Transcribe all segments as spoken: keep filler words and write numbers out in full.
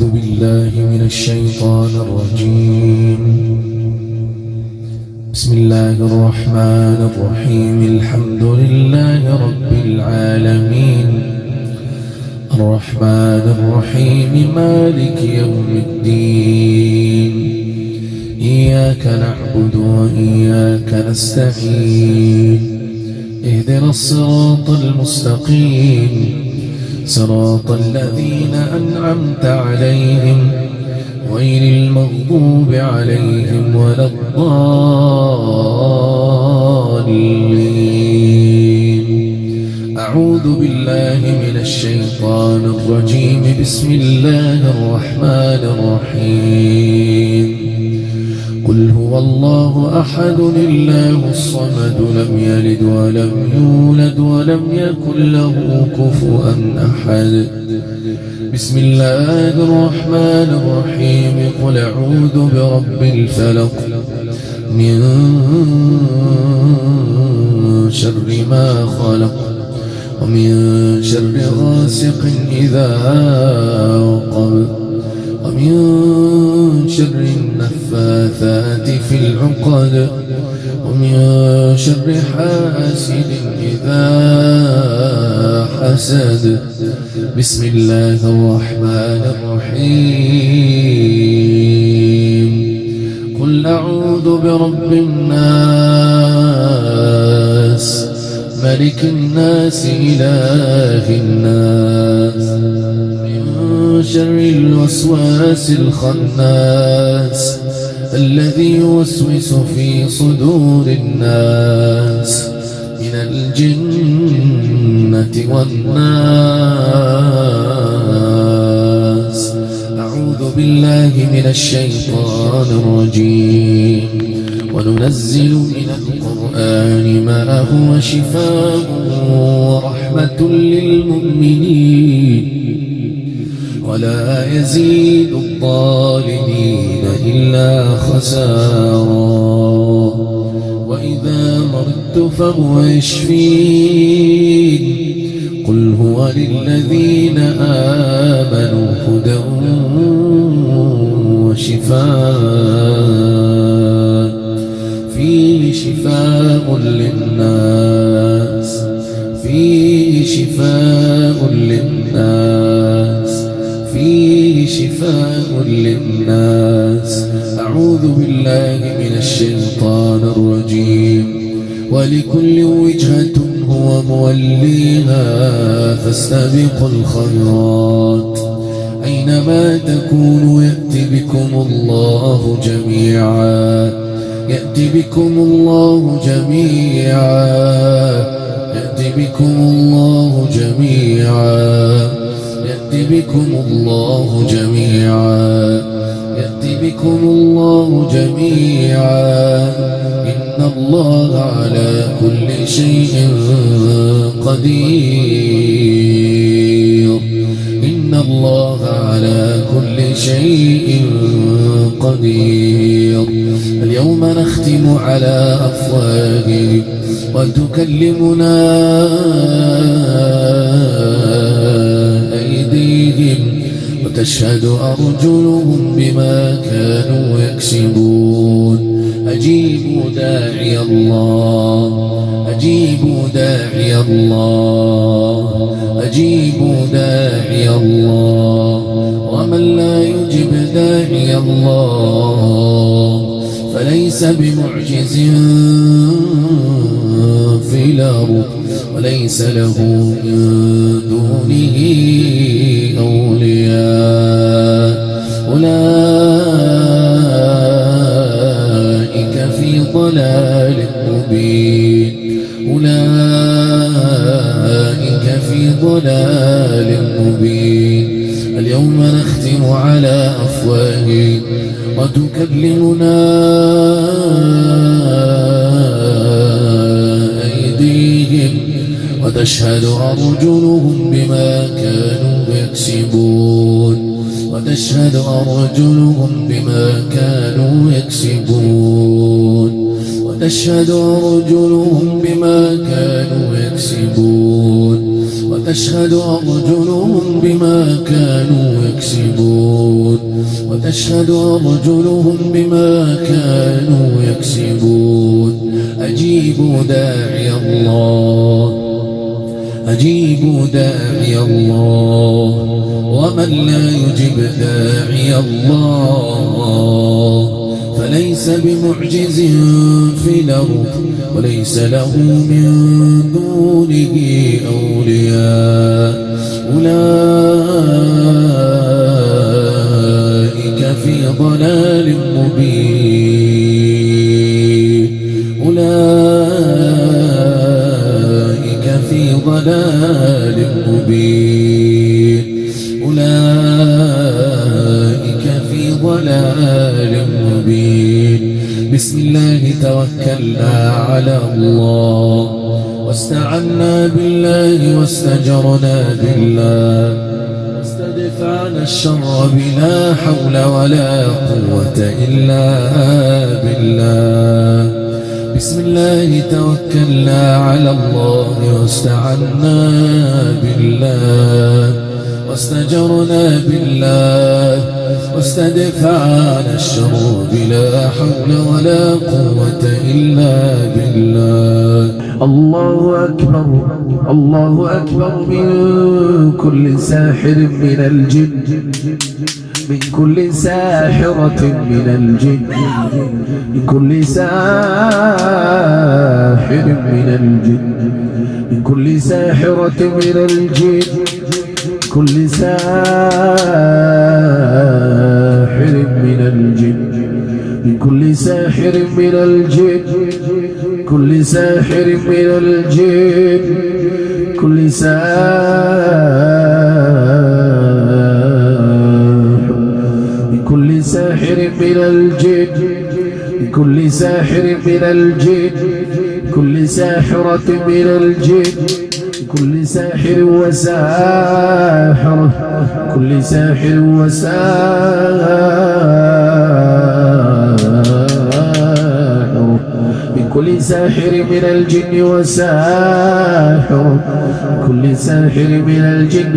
بالله من الشيطان الرجيم. بسم الله الرحمن الرحيم. الحمد لله رب العالمين الرحمن الرحيم مالك يوم الدين. إياك نعبد وإياك نستعين. اهدنا الصراط المستقيم صراط الذين أنعمت عليهم غير المغضوب عليهم ولا الضالين. أعوذ بالله من الشيطان الرجيم. بسم الله الرحمن الرحيم. قل هو الله أحد الله الصمد لم يلد ولم يولد ولم يكن له كفوا أحد. بسم الله الرحمن الرحيم. قل أعوذ برب الفلق من شر ما خلق ومن شر غاسق إذا وقب ومن شر النفاثات في العقد ومن شر حاسد إذا حسد. بسم الله الرحمن الرحيم. قل أعوذ برب الناس ملك الناس إله الناس من شر الوسواس الخناس الذي يوسوس في صدور الناس من الجنة والناس. أعوذ بالله من الشيطان الرجيم. وننزل من القرآن ما هو شفاء ورحمة للمؤمنين ولا يزيد الظالمين إلا خسارا. وإذا مرضت فهو يشفين. قل هو للذين آمنوا هدى وشفاء. فيه شفاء للناس فيه شفاء للناس فيه شفاء للناس. أعوذ بالله من الشيطان الرجيم. ولكل وجهة هو موليها فاستبقوا الخيرات. أينما تكونوا يأتي بكم الله جميعا يأتي بكم الله جميعا يأتي بكم الله جميعا يأتي بكم الله جميعا يأتي بكم الله جميعا. إن الله على كل شيء قدير. إن الله على كل شيء قدير. اليوم نختم على أفواههم وتكلمنا أيديهم وتشهد أرجلهم بما كانوا يكسبون. أجيبوا داعي الله أجيبوا داعي الله أجيبوا داعي الله. ومن لا يجب داعي الله فليس بمعجز في الأرض وليس له من دونه أولياء. أولئك في ضلال مبين أولئك في ضلال مبين. اليوم نختم على أفواههم وتكلمنا أيديهم وتشهد أرجلهم بما كانوا يكسبون وتشهد أرجلهم بما كانوا يكسبون وتشهد أرجلهم بما كانوا يكسبون. وتشهد أرجلهم بما كانوا يكسبون وتشهد أرجلهم بما كانوا يكسبون أجيبوا داعي الله أجيبوا داعي الله ومن لا يجب داعي الله فليس بمعجز في الأرض وليس له من دونه أولياء أولئك في ضلال مبين أولئك في ضلال مبين أولئك في ضلال مبين بسم الله توكلنا على الله واستعنا بالله واستجرنا بالله واستدفعنا الشر بلا حول ولا قوة إلا بالله بسم الله توكلنا على الله واستعنا بالله واستجرنا بالله واستدفعنا الشر بلا حول ولا قوة إلا بالله الله أكبر الله أكبر من كل ساحر من الجن من كل ساحرة من الجن من كل ساحر من الجن من كل ساحرة من الجن كل ساحر من الجن من كل ساحر من الجن كل ساحر من الجن كل ساحر من كل ساحر من الجن من كل ساحر من الجن كل ساحرة من الجن كل ساحر وساحرة كل ساحر وساحرة من كل ساحر من الجن وساحر كل ساحر من الجن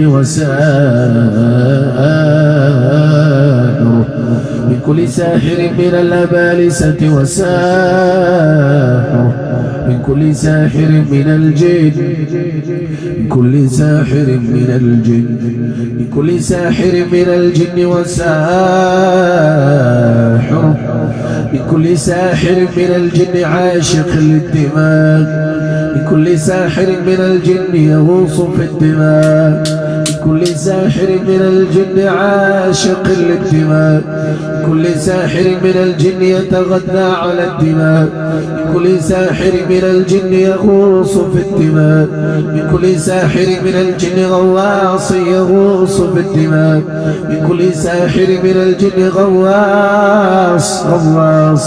وساحر من كل ساحر من الأبالسة وساحر من كل ساحر من الجن من كل ساحر من الجن من كل ساحر من الجن وساحر من كل ساحر من الجن عاشق للدماء من كل ساحر من الجن يغوص في الدماء من كل ساحر من الجن عاشق للدماء من كل ساحر من الجن يتغذى على الدماء من كل ساحر من الجن يغوص في الدماء من كل ساحر من الجن غواص يغوص في الدماء من كل ساحر من الجن غواص غواص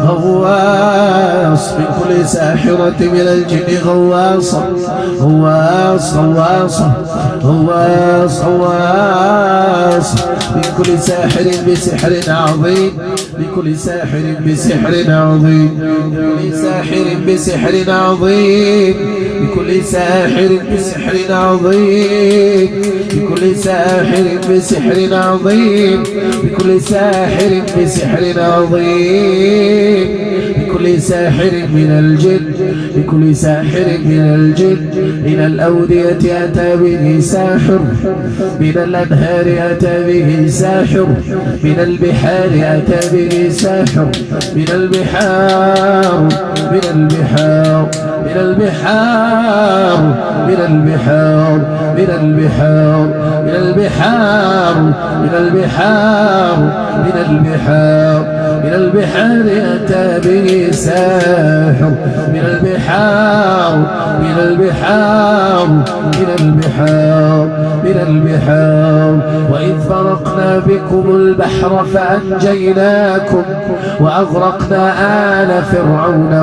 غواص من كل ساحرة من الجن غواصة غواص غواصة غواص غواص من كل ساحر بسحر عظيم من كل ساحر بسحر عظيم من كل ساحر بسحر عظيم من كل ساحر بسحر عظيم من كل ساحر بسحر عظيم من كل ساحر بسحر عظيم من كل ساحر من الجن من كل ساحر من الجن من الأودية أتى به ساحر من الأنهار أتى به ساحر من البحار أتى به ساحر من البحار من البحار من البحار من البحار من البحار من البحار من البحار من البحار من البحار أتى به ساحر من البحار من البحار من البحار من البحار وإذ فرقنا بكم البحر فأنجيناكم وأغرقنا آل فرعون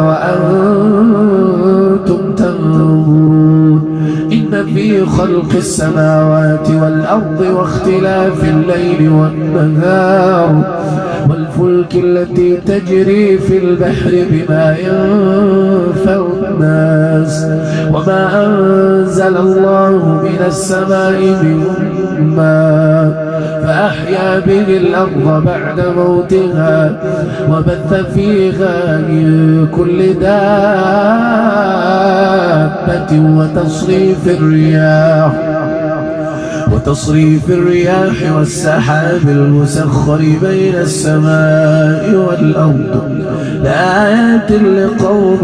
وأنتم تنظرون إن في خلق السماوات والأرض واختلاف الليل والنهار والفلك التي تجري في البحر بما ينفع الناس وما أنزل الله من السماء من ماء فأحيا به الأرض بعد موتها وبث فيها من كل دابة وتصريف الرياح وتصريف الرياح والسحاب المسخر بين السماء والأرض لآيات لقوم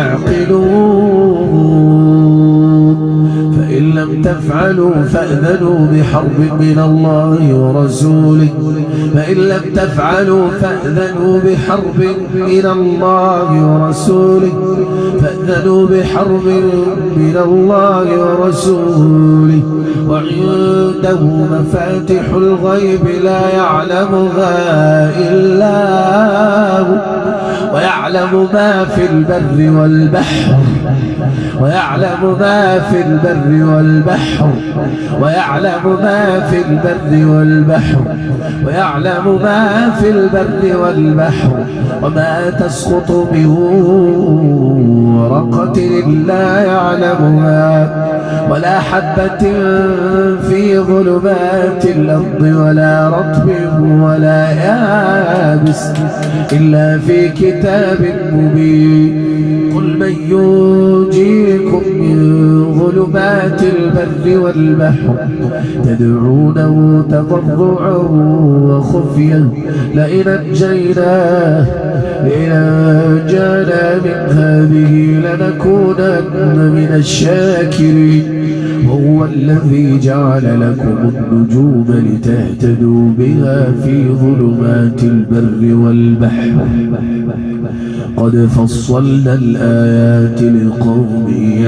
يعقلون فإن لم تفعلوا فأذنوا بحرب من الله ورسوله فإن لم تفعلوا فأذنوا بحرب من الله ورسوله فأذنوا بحرب من الله ورسوله وعنده مفاتح الغيب لا يعلمها إلا هو ويعلم ما في البر والبحر ويعلم ما في البر والبحر ويعلم ما في البر والبحر ويعلم ما في البر والبحر وما تسقط من ورقة إلا يعلمها ولا حبة في ظلمات الأرض ولا رطب ولا يابس إلا في كتاب مبين قل من ينجيكم من ظلمات البر والبحر تدعونه تضرعا وخفيا لئن أنجيناه لئن أنجانا من هذه لنكونن من الشاكرين وهو الذي جعل لكم النجوم لتهتدوا بها في ظلمات البر والبحر قد فصلنا الآيات لقوم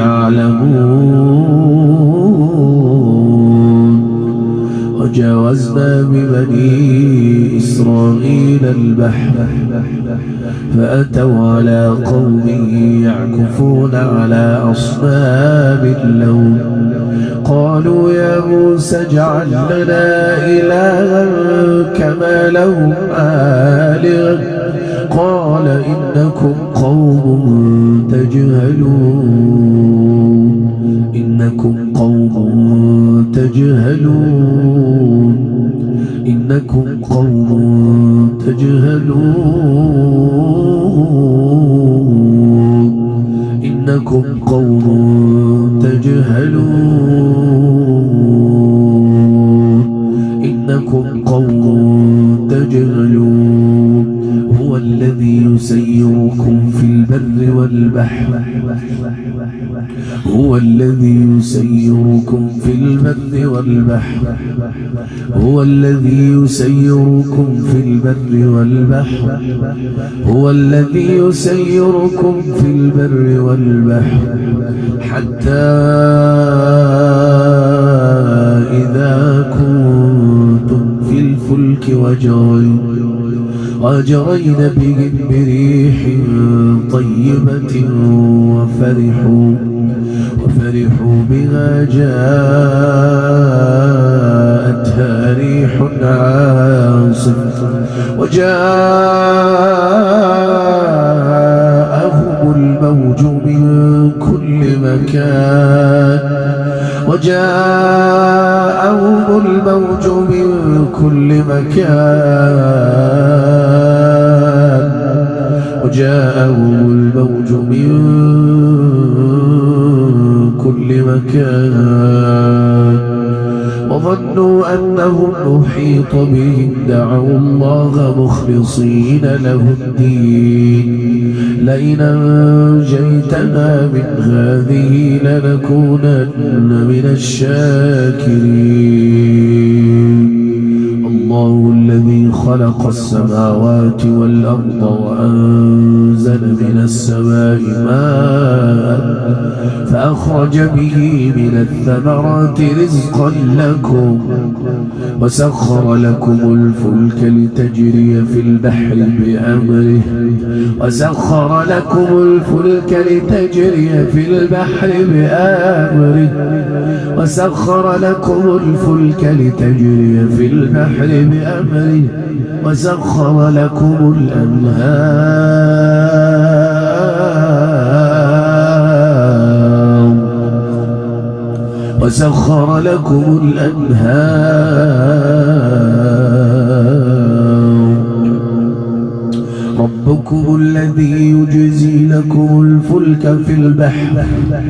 يعلمون وجاوزنا ببني إسرائيل البحر فأتوا على قوم يعكفون على أصنام لهم قالوا يا موسى اجعل لنا إلها كما لهم آلهة قال إنكم قوم تجهلون إنكم قوم تجهلون إنكم قوم تجهلون إنكم قوم تجهلون إنكم قوم تجهلون هو الذي يسيركم في البر والبحر هو الذي يسيركم في البر والبحر هو الذي يسيركم في البر والبحر هو الذي يسيركم في البر والبحر حتى إذا كنتم في الفلك وجرين وجرين بهم بريح طيبة وفرحوا وفرحوا بها جاءتها ريح عاصف وجاءهم الموج من كل مكان وجاءهم الموج من كل مكان وجاءهم الموج من كل مكان وظنوا أنهم أحيط بهم دعوا الله مخلصين له الدين لئن أنجيتنا من هذه لنكونن من الشاكرين الله الذي خلق السماوات والأرض وأنزل من السماء ماء فأخرج به من الثمرات رزقا لكم وسخر لكم الفلك لتجري في البحر بأمره وسخر لكم الفلك لتجري في البحر بأمره وسخر لكم الفلك لتجري في البحر بأمره وسخر لكم الأنهار وسخر لكم الأنهار ربكم الذي يجزي لكم الفلك في البحر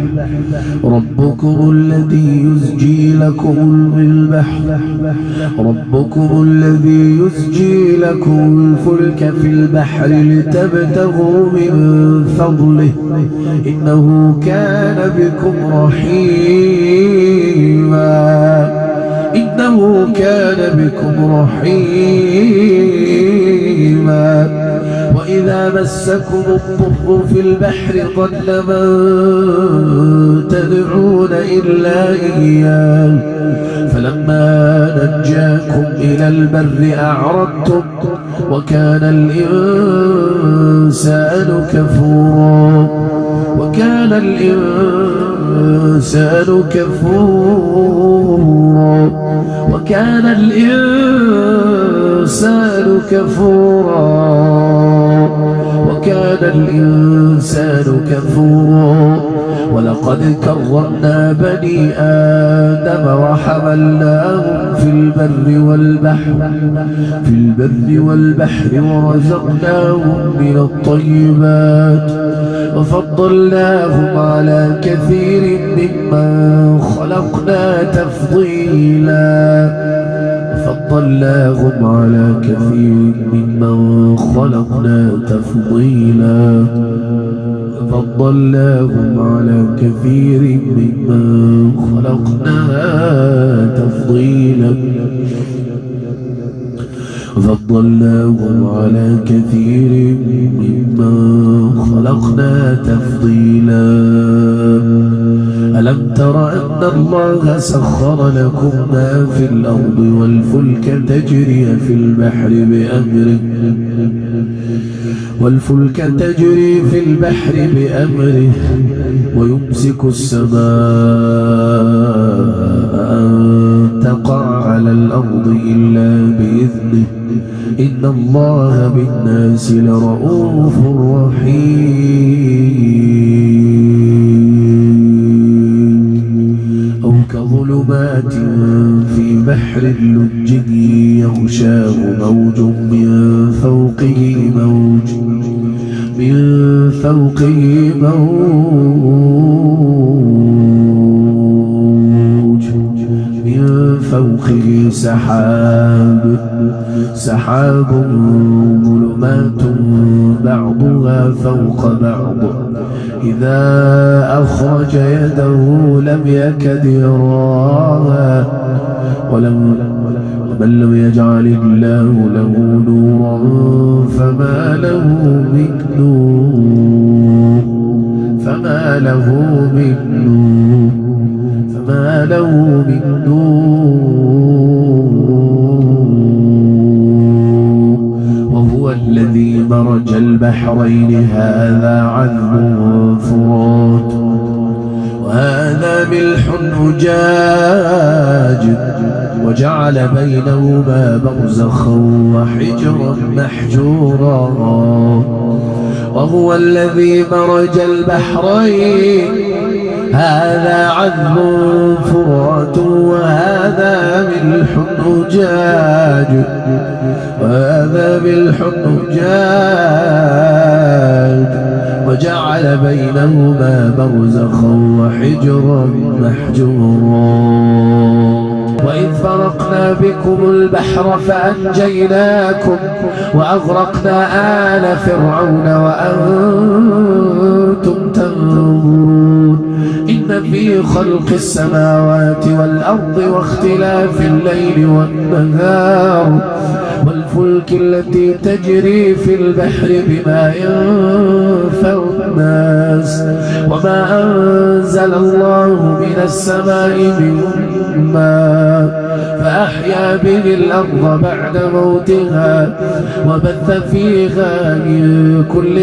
ربكم الذي يزجي لكم البحر ربكم الذي يزجي لكم الفلك في البحر لتبتغوا من فضله إنه كان بكم رحيما إنه كان بكم رحيما وإذا مسكم الضر في البحر ضل من تدعون إلا إياه فلما نجاكم إلى البر أعرضتم وكان الإنسان كفورا وكان الإنسان كفورا وكان الإنسان كفورا وكان الإنسان كفورا ولقد كرمنا بني آدم وحملناهم في البر والبحر في البر والبحر ورزقناهم من الطيبات وفضلناهم على كثير ممن خلقنا تفضيلا فضلناهم على كثير ممن خلقنا تفضيلا فضلناهم على كثير ممن خلقنا تفضيلا فضلناهم على كثير ممن خلقنا تفضيلا ألم تر أن الله سخر لكم ما في الأرض والفلك تجري في البحر بأمره والفلك تجري في البحر بأمره ويمسك السماء أن تقع على الأرض إلا بإذنه إن الله بالناس لرؤوف رحيم أو كظلمات في بحر لجي يغشاه موج من فوقه موج من فوقه موج من فوقه سحاب سحاب ظلمات بعضها فوق بعض إذا أخرج يده لم يكد يراها ولم ومن لم يجعل الله له نورا فما له من نور فما له من نور فما له من نور وهو الذي مرج البحرين هذا عذب فرات وهذا ملح أجاج وجعل بينهما برزخا وحجرا محجورا وهو الذي مرج البحرين هذا عذب فرات وهذا ملح أجاج وهذا ملح أجاج وجعل بينهما برزخا وحجرا محجورا وإذ فرقنا بكم البحر فأنجيناكم وأغرقنا آل فرعون وأنتم تنظرون إن في خلق السماوات والأرض واختلاف الليل والنهار والفلك التي تجري في البحر بما ينفع الناس وما أنزل الله من السماء من ماء فأحيا به الأرض بعد موتها وبث فيها من كل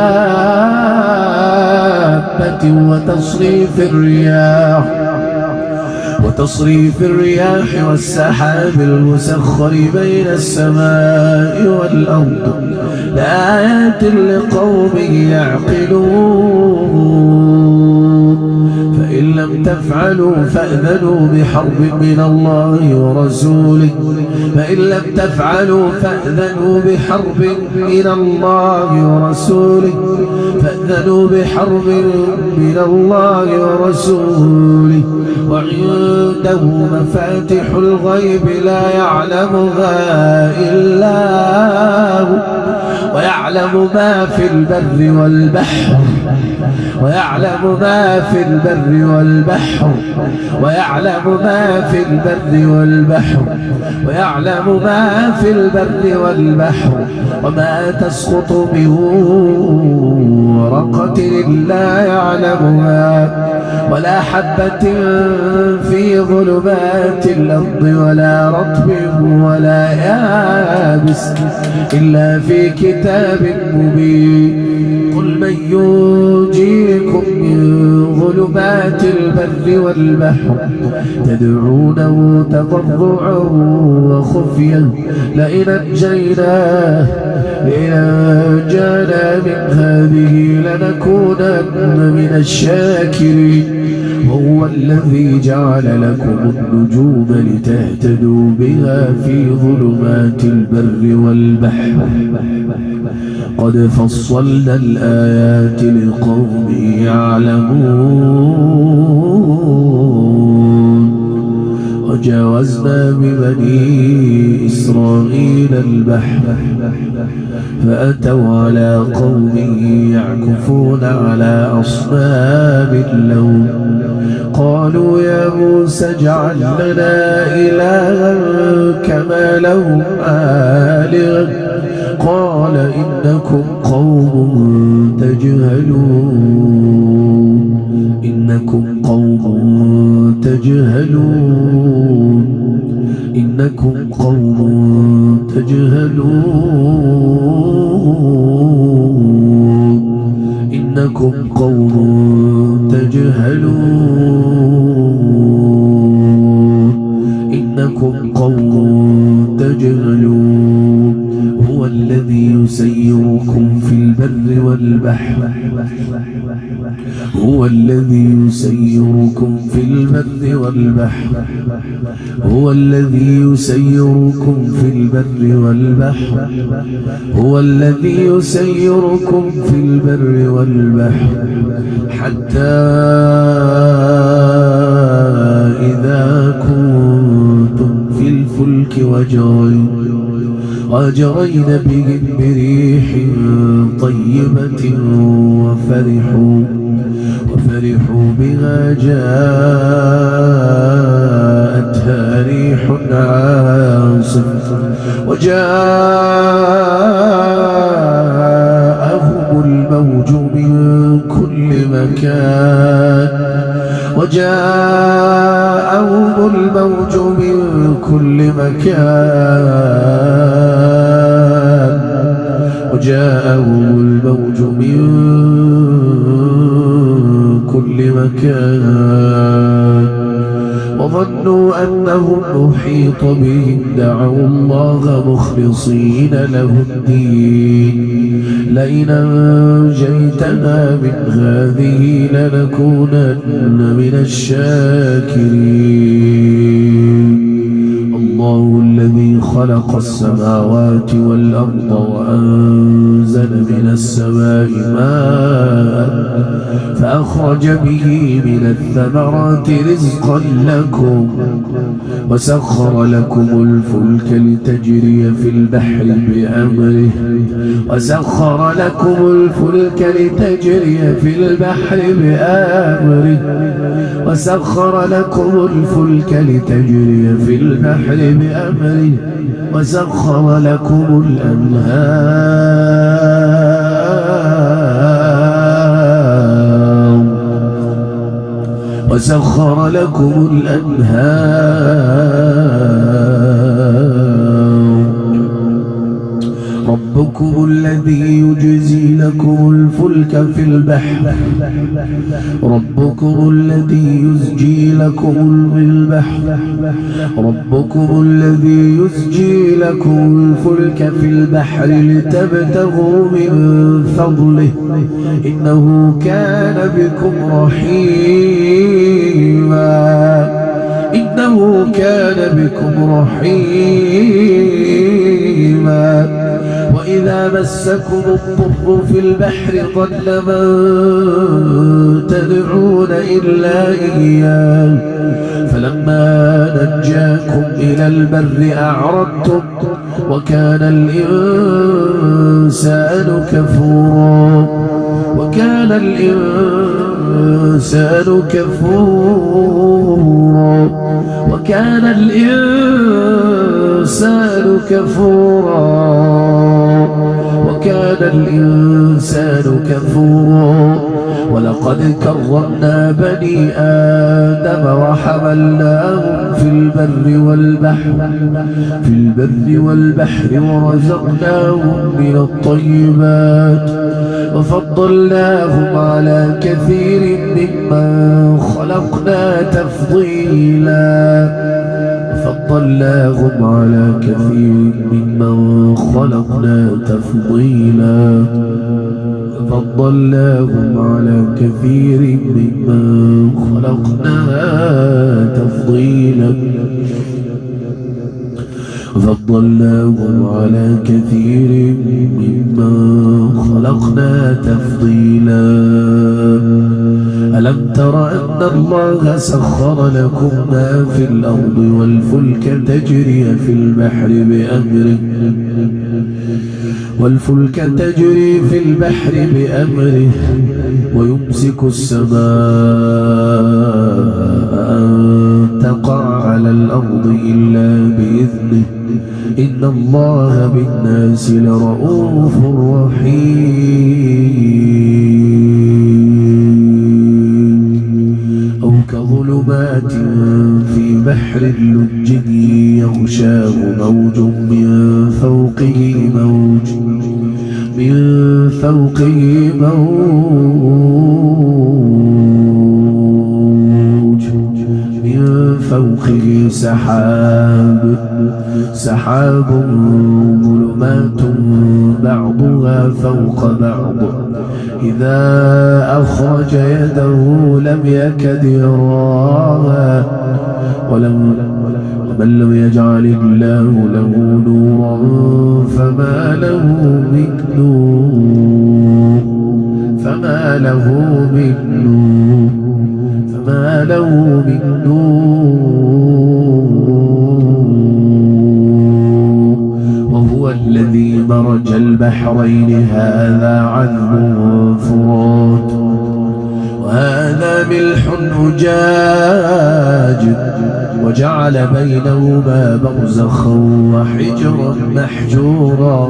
دابة وتصريف الرياح وتصريف الرياح والسحاب المسخر بين السماء والأرض لآيات لقوم يعقلون فإن لم تفعلوا فأذنوا بحرب من الله ورسوله فإن لم تفعلوا فأذنوا بحرب من الله ورسوله فأذنوا بحرب من الله ورسوله وعنده مفاتح الغيب لا يعلمها إلا هو ويعلم ما في البر والبحر ويعلم ما في البر والبحر ويعلم ما في البر والبحر ويعلم ما في البر والبحر وما تسقط من ورقة إلا يعلمها ولا حبة في ظلمات الأرض ولا رطب ولا يابس إلا في كتاب مبين قل من ينجيكم من ظلمات البر والبحر تدعونه تضرعا وخفيا لئن أنجيناه لئن أنجانا من هذه لنكونن من الشاكرين وهو الذي جعل لكم النجوم لتهتدوا بها في ظلمات البر والبحر قد فصلنا الآيات لقوم يعلمون وجاوزنا ببني إسرائيل البحر فأتوا على قوم يعكفون على أصنام لهم قالوا يا موسى اجعل لنا إلها كما لهم آلهة قال إنكم قوم تجهلون إنكم قوم تجهلون إنكم قوم تجهلون إنكم قوم تجهلون إنكم قوم تجهلون هو الذي يسيركم في البر والبحر هو الذي يسيركم في البر والبحر هو الذي يسيركم في البر والبحر هو الذي يسيركم في البر والبحر حتى إذا كنتم في الفلك وجرين وجرين بهم بريح طيبة وفرحوا وفرحوا بها جاءتها ريح عاصف وجاءهم الموج من كل مكان وجاءهم الموج من كل مكان وجاءهم الموج من كل مكان وظنوا أنهم أحيط بهم دعوا الله مخلصين له الدين لئن أنجيتنا من هذه لنكونن من الشاكرين الله الذي خلق السماوات والأرض وأنزل من السماء ماء فأخرج به من الثمرات رزقا لكم وسخر لكم الفلك لتجري في البحر بأمره وسخر لكم الفلك لتجري في البحر بأمره وسخر لكم الفلك لتجري في البحر بأمره وسخر لكم الأنهار وسخر لكم الأنهار ربكم الذي يجزي لكم الفلك في البحر ربكم الذي يزجي لكم البحر ربكم الذي يزجي لكم الفلك في البحر لتبتغوا من فضله إنه كان بكم رحيما إنه كان بكم رحيما وإذا مسكم الضر في البحر ضل من تدعون إلا إياه فلما نجاكم إلى البر أعرضتم وكان الإنسان كفورا وكان الإنسان كفورا وكان الإنسان كفورا وكان الإنسان كفورا ولقد كرمنا بني آدم وحملناهم في البر والبحر في البر والبحر ورزقناهم من الطيبات وفضلناهم على كثير ممن خلقنا تفضيلا فضلناهم على كثير ممن خلقنا تفضيلا فضلناهم على كثير ممن خلقنا تفضيلا فضلناهم على كثير ممن خلقنا تفضيلا ألم تر أن الله سخر لكم ما في الأرض والفلك تجري في البحر بأمره والفلك تجري في البحر بأمره ويمسك السماء أن تقع على الأرض إلا بإذنه إن الله بالناس لرؤوف رحيم أو كظلمات في بحر لجي يغشاه موج من فوقه موج من فوقه موج من فوقه سحاب سحاب ظلمات بعضها فوق بعض إذا أخرج يده لم يكد يراها ولم ومن لم يجعل الله له نورا فما له من نور فما له من نور فما له من نور وهو الذي مرج البحرين هذا عذب فرات وهذا ملح أجاج وجعل بينهما برزخا وحجرا محجورا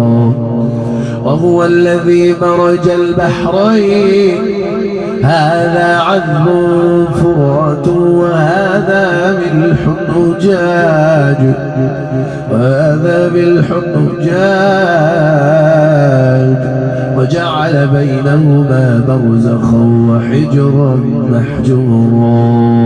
وهو الذي مرج البحرين هذا عذب فرات وهذا ملح أجاج وهذا ملح أجاج وجعل بينهما برزخا وحجرا محجورا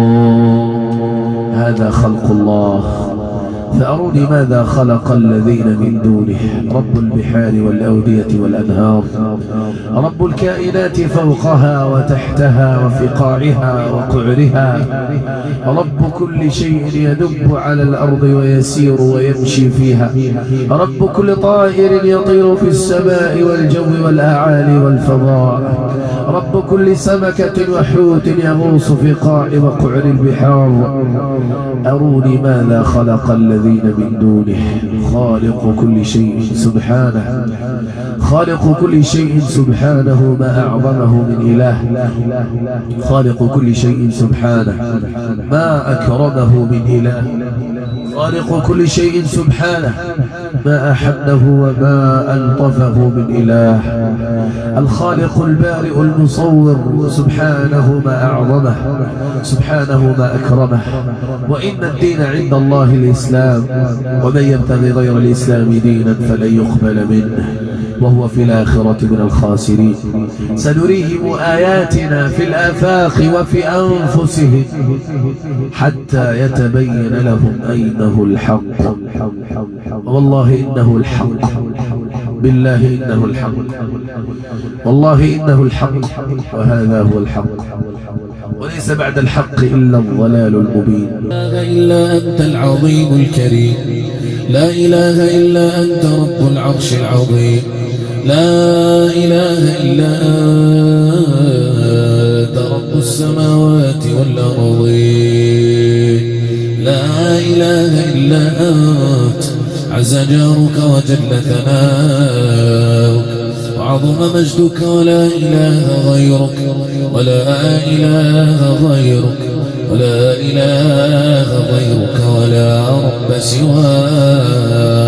هذا خلق الله فأروني ماذا خلق الذين من دونه رب البحار والأودية والأنهار رب الكائنات فوقها وتحتها وفي قاعها وقعرها رب كل شيء يدب على الأرض ويسير ويمشي فيها رب كل طائر يطير في السماء والجو والأعالي والفضاء رب كل سمكة وحوت يغوص في قاع وقعر البحار أروني ماذا خلق الذين من دونه خالق كل شيء سبحانه خالق كل شيء سبحانه ما أعظمه من إله خالق كل شيء سبحانه ما أكرمه من إله خالق كل شيء سبحانه ما أحنه وما ألطفه من إله. الخالق البارئ المصور سبحانه ما أعظمه، سبحانه ما أكرمه. وإن الدين عند الله الإسلام، ومن يبتغي غير الإسلام دينا فلن يقبل منه وهو في الآخرة من الخاسرين. سنريهم آياتنا في الآفاق وفي أنفسهم حتى يتبين لهم أنه الحق. والله إنه الحق، بالله إنه الحق، والله إنه الحق، وهذا هو الحق، وليس بعد الحق إلا الضلال المبين. لا إله إلا أنت العظيم الكريم، لا إله إلا أنت رب العرش العظيم، لا إله إلا أنت رب السماوات والأرضين، لا إله إلا أنت عز جارك وجل ثناؤك وعظم مجدك، ولا إله غيرك، ولا إله غيرك، ولا إله غيرك، ولا رب سواك.